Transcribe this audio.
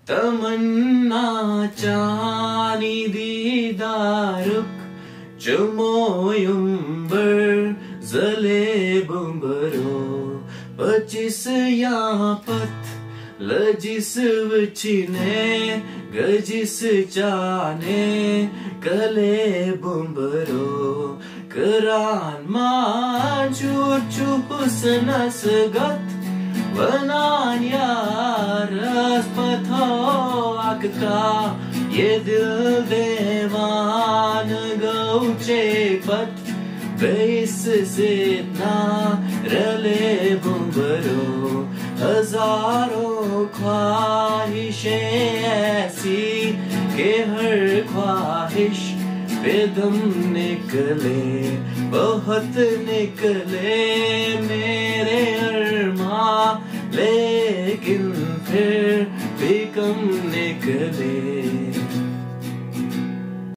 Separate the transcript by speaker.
Speaker 1: तमन्ना चानी दीदारुक चमोयुंबर जले बुंबरो पचिस यापत लजिस वचिने गजिस चाने कले बुंबरो करान मांचूर चुहुसनस गत वनान यारस पथो अकका ये दिल देवान गौचे पथ बेस से ना रले बुंबरो हजारों ख्वाहिशें ऐसी के हर ख्वाहिश पे दम निकले बहुत निकले मेरे अरमां लेकिन फिर भी कम निकले।